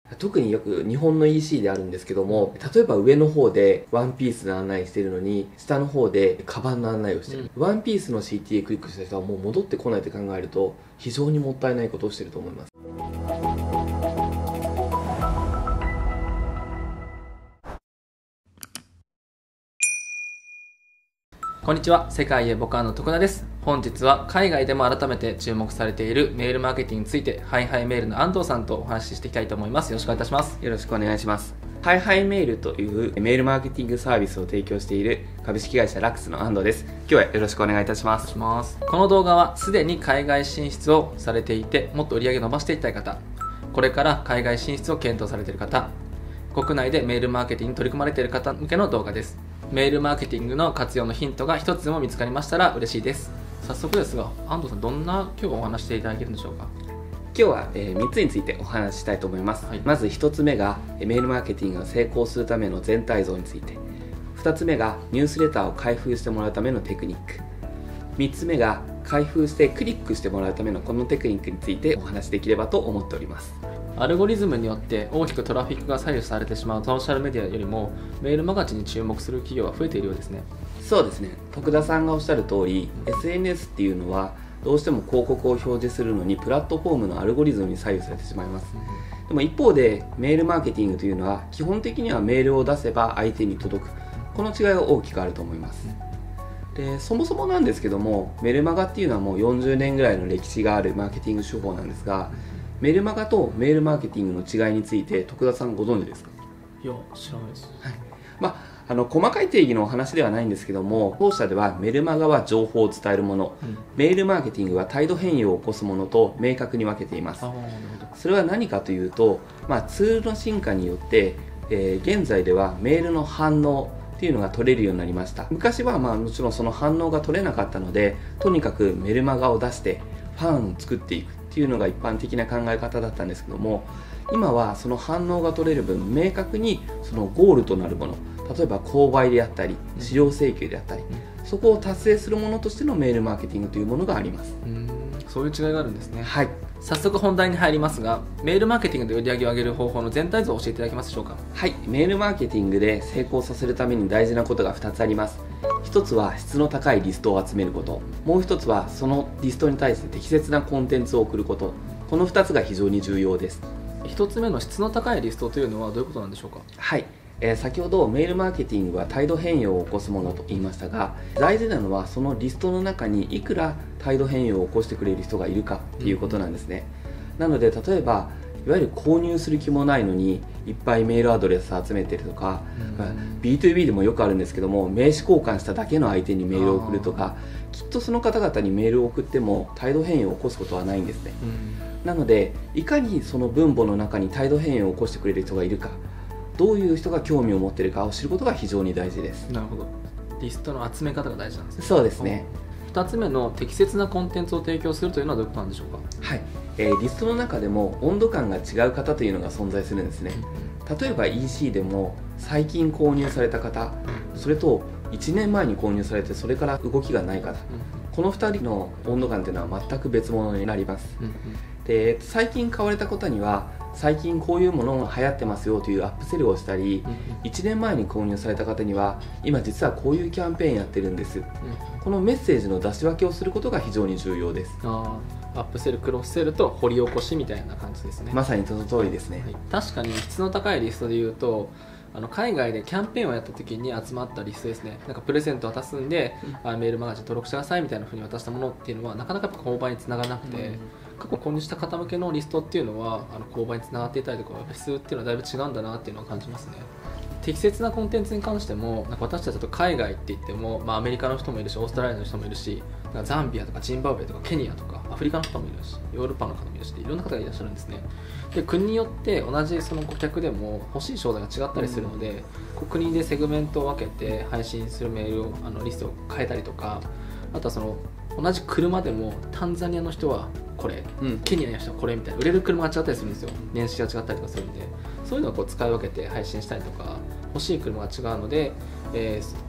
特によく日本の EC であるんですけども、例えば上の方でワンピースの案内してるのに下の方でカバンの案内をしてる、ワンピースの CTA クリックした人はもう戻ってこないと考えると非常にもったいないことをしてると思います。 こんにちは、世界へボカンの徳田です。本日は海外でも改めて注目されているメールマーケティングについて、ハイハイメールの安藤さんとお話ししていきたいと思います。よろしくお願いいたします。 よろしくお願いします。ハイハイメールというメールマーケティングサービスを提供している株式会社ラックスの安藤です。今日はよろしくお願いいたします。 この動画はすでに海外進出をされていて、もっと売り上げを伸ばしていきたい方、これから海外進出を検討されている方、国内でメールマーケティングに取り組まれている方向けの動画です。メールマーケティングの活用のヒントが一つでも見つかりましたら嬉しいです。早速ですが、安藤さん、どんな今日お話していただけるんでしょうか。 今日は3つについてお話ししたいと思います。まず1つ目がメールマーケティングが成功するための全体像について、2つ目がニュースレターを開封してもらうためのテクニック、3つ目が開封してクリックしてもらうためのこのテクニックについてお話しできればと思っております。 アルゴリズムによって大きくトラフィックが左右されてしまうソーシャルメディアよりもメールマガジンに注目する企業は増えているようですね。 そうですね、徳田さんがおっしゃる通り、SNS っていうのはどうしても広告を表示するのにプラットフォームのアルゴリズムに左右されてしまいます。でも一方でメールマーケティングというのは基本的にはメールを出せば相手に届く、この違いは大きくあると思います。でそもそもなんですけども、メルマガっていうのはもう40年ぐらいの歴史があるマーケティング手法なんですが、メルマガとメールマーケティングの違いについて徳田さんご存知ですか？ いや、知らないです。 細かい定義のお話ではないんですけども、当社ではメルマガは情報を伝えるもの、メールマーケティングは態度変容を起こすものと明確に分けています。それは何かというと、ツールの進化によって、現在ではメールの反応っていうのが取れるようになりました。昔はもちろんその反応が取れなかったので、とにかくメルマガを出してファンを作っていくっていうのが一般的な考え方だったんですけども、今はその反応が取れる分明確にそのゴールとなるもの、例えば購買であったり使用請求であったり、そこを達成するものとしてのメールマーケティングというものがあります。 そういう違いがあるんですね。 はい。 早速本題に入りますが、メールマーケティングで売り上げを上げる方法の全体像を教えていただけますでしょうか。 はい、メールマーケティングで成功させるために大事なことが2つあります。1つは質の高いリストを集めること、もう1つはそのリストに対して適切なコンテンツを送ること、この2つが非常に重要です。 1つ目の質の高いリストというのはどういうことなんでしょうか。 はい、先ほどメールマーケティングは態度変容を起こすものと言いましたが、大事なのはそのリストの中にいくら態度変容を起こしてくれる人がいるかっていうことなんですね。なので例えばいわゆる購入する気もないのにいっぱいメールアドレス集めてるとか、B2B でもよくあるんですけども、名刺交換しただけの相手にメールを送るとか、きっとその方々にメールを送っても態度変容を起こすことはないんですね。なのでいかにその分母の中に態度変容を起こしてくれる人がいるか、どういう人が興味を持っているかを知ることが非常に大事です。 なるほど。リストの集め方が大事なんですね。 そうですね。 2つ目の適切なコンテンツを提供するというのはどういうことなんでしょうか。 はい、リストの中でも温度感が違う方というのが存在するんですね。例えば EC でも最近購入された方、それと1年前に購入されてそれから動きがない方、この2人の温度感というのは全く別物になります。で最近買われた方には最近こういうものが流行ってますよというアップセルをしたり、1年前に購入された方には今実はこういうキャンペーンやってるんです、このメッセージの出し分けをすることが非常に重要です。 アップセル、クロスセルと掘り起こしみたいな感じですね。 まさにその通りですね。 確かに質の高いリストでいうと、海外でキャンペーンをやった時に集まったリストですね。なんかプレゼントを渡すんで、メールマガジン登録してくださいみたいな風に渡したものっていうのはなかなかやっぱ購買につながらなくて、過去購入した方向けのリストっていうのは購買につながっていたりとか、質っていうのはだいぶ違うんだなっていうのを感じますね。適切なコンテンツに関しても、なんか私たちだと海外って言っても、アメリカの人もいるし、オーストラリアの人もいるし、なんかザンビアとかジンバブエとかケニアとかアフリカの人もいるし、ヨーロッパの方もいるし、いろんな方がいらっしゃるんですね。で国によって同じその顧客でも欲しい商材が違ったりするので、国でセグメントを分けて配信するメールをリストを変えたりとか、あとはその同じ車でもタンザニアの人はこれ、ケニアの人はこれみたいな売れる車が違ったりするんですよ。年式が違ったりとかするんで、そういうのを使い分けて配信したりとか、欲しい車が違うので、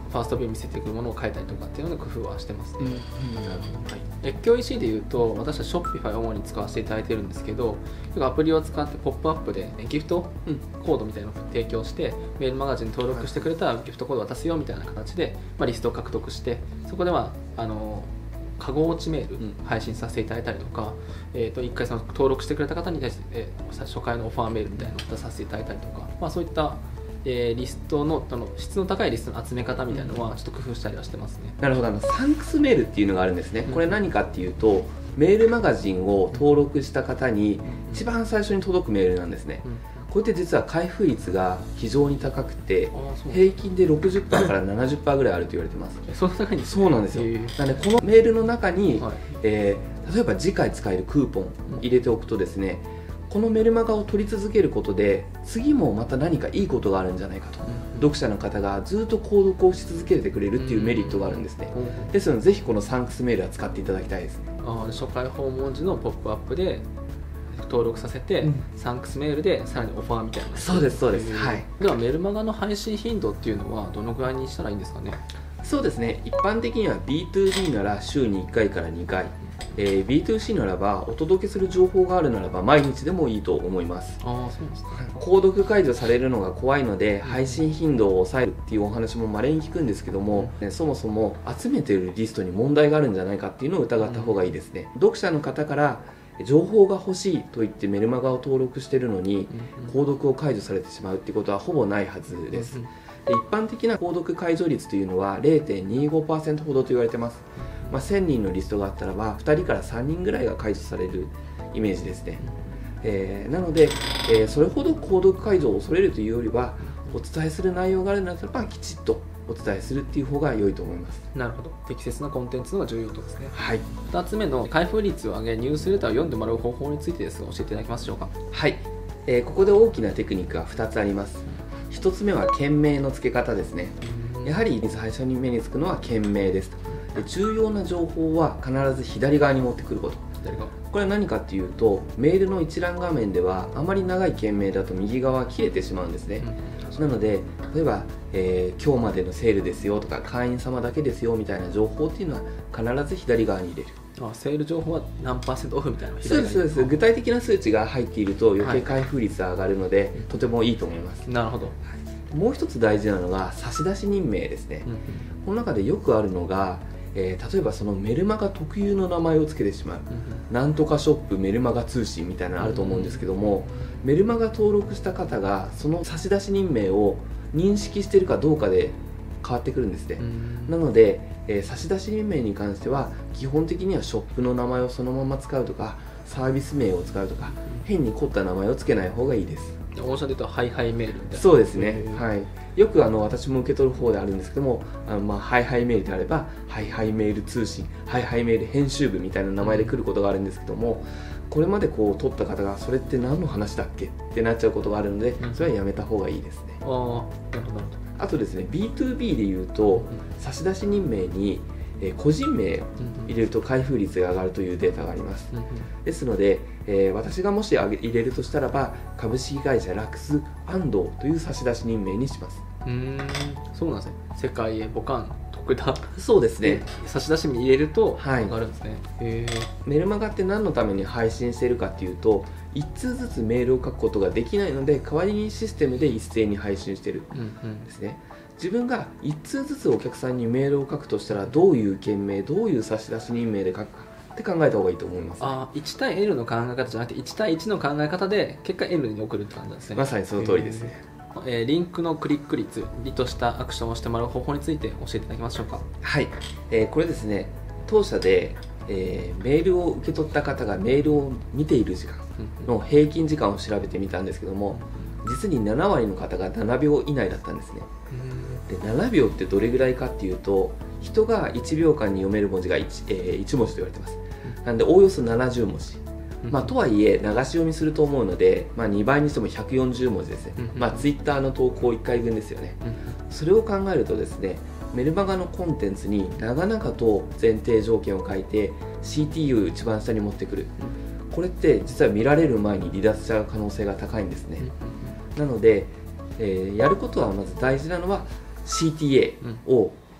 ファーストビュー見せていくものを変えたりとかっていうので工夫はしてますね。 うんうん、 はい、越境 EC でいうと私は Shopify を主に使わせていただいてるんですけど、アプリを使ってポップアップでギフトコードみたいなのを提供して、メールマガジンに登録してくれたらギフトコード渡すよみたいな形で、リストを獲得して、そこでカゴ落ちメール配信させていただいたりとか、1回その登録してくれた方に対して、初回のオファーメールみたいなのを出させていただいたりとか、そういったリストの質の高いリストの集め方みたいなのはちょっと工夫したりはしてますね。 なるほど。サンクスメールっていうのがあるんですね。これ何かっていうと、メールマガジンを登録した方に一番最初に届くメールなんですね。これって実は開封率が非常に高くて、平均で 60% から 70% ぐらいあると言われてます。 そんな高いんですか？ そうなんですよ。なのでこのメールの中に、例えば次回使えるクーポン入れておくとですね、このメルマガを取り続けることで次もまた何かいいことがあるんじゃないかと、読者の方がずっと購読をし続けてくれるっていうメリットがあるんですね。ですのでぜひこのサンクスメールは使っていただきたいですね。 初回訪問時のポップアップで登録させて、サンクスメールでさらにオファーみたいな。 そうですそうです、はい。 ではメルマガの配信頻度っていうのはどのぐらいにしたらいいんですかね？ そうですね、一般的には B2B なら週に1回から2回、B2C ならばお届けする情報があるならば毎日でもいいと思います。 そうですね。 購読解除されるのが怖いので配信頻度を抑えるっていうお話も稀に聞くんですけども、そもそも集めているリストに問題があるんじゃないかっていうのを疑った方がいいですね。読者の方から情報が欲しいと言ってメルマガを登録しているのに購読を解除されてしまうっていうことはほぼないはずです。で、一般的な購読解除率というのは 0.25% ほどと言われてます。1000人のリストがあったらば2人から3人ぐらいが解除されるイメージですね。なので、それほど購読解除を恐れるというよりは、お伝えする内容があるならばきちっとお伝えするっていう方が良いと思います。なるほど。適切なコンテンツのが重要とですね。 はい。 2つ目の開封率を上げニュースレターを読んでもらう方法についてですが、教えていただけますでしょうか？ はい。ここで大きなテクニックが2つあります。1つ目は件名の付け方ですね。やはり最初に目につくのは件名ですと。で、重要な情報は必ず左側に持ってくること。これは何かっていうと、メールの一覧画面ではあまり長い件名だと右側は切れてしまうんですね。なので例えば、今日までのセールですよとか会員様だけですよみたいな情報っていうのは必ず左側に入れる。 セール情報は何%オフみたいな。 そうですそうです。具体的な数値が入っていると余計開封率が上がるので、とてもいいと思います。 なるほど。 もう一つ大事なのが差出人名ですね。この中でよくあるのが、例えばそのメルマガ特有の名前を付けてしまう、なんとかショップメルマガ通信みたいなのあると思うんですけども、メルマガ登録した方がその差出人名を認識しているかどうかで変わってくるんですね。なので、差出人名に関しては基本的にはショップの名前をそのまま使うとか、サービス名を使うとか、変に凝った名前を付けない方がいいです。 御社で言うとハイハイメールみたいな。 そうですね、はい。よく私も受け取る方であるんですけども、ハイハイメールであればハイハイメール通信、ハイハイメール編集部みたいな名前で来ることがあるんですけども、これまでこう取った方がそれって何の話だっけってなっちゃうことがあるので、それはやめた方がいいですね。あとですね、 B2B でいうと差出人名に個人名を入れると開封率が上がるというデータがあります。ですので、私がもし入れるとしたらば株式会社ラクス安藤という差出人名にします。 そうなんですね。世界へボカン特ダ。 そうですね。 差出人名入れると上がるんですね。 メルマガって何のために配信しているかっていうと、1通ずつメールを書くことができないので代わりにシステムで一斉に配信しているんですね。自分が1通ずつお客さんにメールを書くとしたら、どういう件名、どういう差出人名で書くかって考えた方がいいと思います。 1対 L の考え方じゃなくて1対1の考え方で結果 L に送るって感じなんですね。 まさにその通りですね。 リンクのクリック率、リとしたアクションをしてもらう方法について教えていただけましょうか？はい、 これですね、当社で、メールを受け取った方がメールを見ている時間の平均時間を調べてみたんですけども、実に7割の方が7秒以内だったんですね。で、7秒ってどれぐらいかっていうと、人が1秒間に読める文字が 1文字と言われてます。なんでおおよそ70文字。とはいえ流し読みすると思うので、2倍にしても140文字ですね。ツイッターの投稿1回分ですよね。それを考えるとですね、メルマガのコンテンツに長々と前提条件を書いて CTU 一番下に持ってくる。これって実は見られる前に離脱しちゃう可能性が高いんですね。なので、やることはまず大事なのは CTA を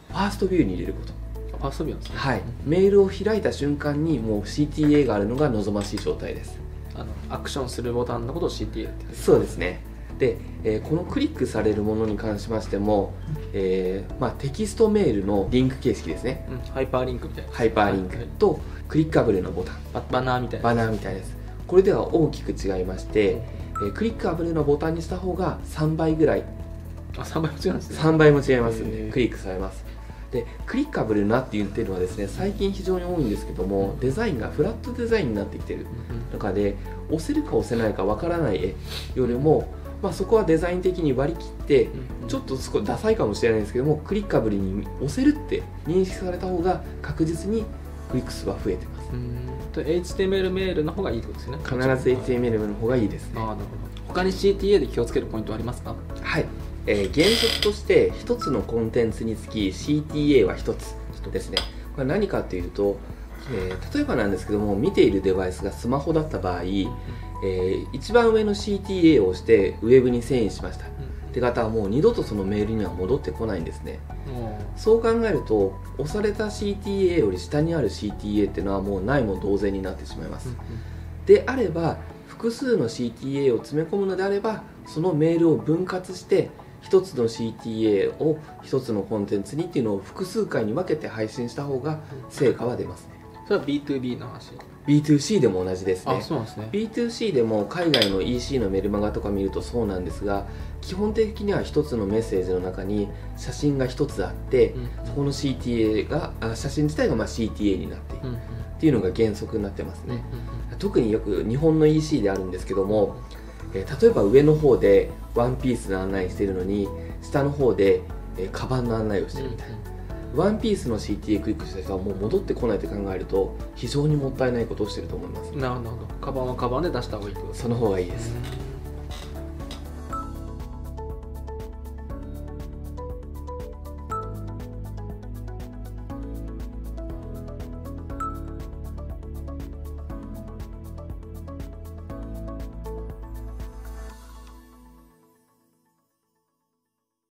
ファーストビューに入れること。 ファーストビューなんですね。 はい、メールを開いた瞬間にもう CTA があるのが望ましい状態です。 アクションするボタンのことを CTA って言う。 そうですね。で、このクリックされるものに関しましても、テキストメールのリンク形式ですね、 ハイパーリンクみたいな。 ハイパーリンクとクリッカブルのボタン、 バナーみたいな。 バナーみたいです。これでは大きく違いまして、クリッカブルのボタンにした方が3倍ぐらい、 3倍も違うんですね。 3倍も違いますのでクリックされます。でクリッカブルなって言ってるのはですね、最近非常に多いんですけども、デザインがフラットデザインになってきてる中で、押せるか押せないかわからない絵よりも、そこはデザイン的に割り切って、ちょっと少しダサいかもしれないんですけども、クリッカブルに押せるって認識された方が確実にクリック数は増えてます。 HTML メールの方がいいってことですね。 必ず HTML の方がいいですね。 なるほど。他に CTA で気をつけるポイントはありますか？ はい、原則として1つのコンテンツにつき CTA は1つですね。これ何かというと、例えばなんですけども、見ているデバイスがスマホだった場合、一番上の CTA を押してウェブに遷移しましたって方はもう二度とそのメールには戻ってこないんですね。そう考えると、押された CTA より下にある CTA っていうのはもうないも同然になってしまいます。であれば、複数の CTA を詰め込むのであれば、そのメールを分割して一つの CTA を一つのコンテンツにっていうのを複数回に分けて配信した方が成果は出ますね。 それは B2B の話。 B2C でも同じですね。 そうなんですね。 B2C でも海外の EC のメルマガとか見るとそうなんですが、基本的には一つのメッセージの中に写真が一つあって、そこの CTA が写真自体がCTA になっているっていうのが原則になってますね。特によく日本の EC であるんですけども、例えば上の方でワンピースの案内してるのに、下の方でカバンの案内をしてるみたいな、ワンピースの CTA クリックした人はもう戻ってこないと考えると、非常にもったいないことをしてると思います。 なるほど。カバンはカバンで出した方がいいってことですね。 その方がいいです。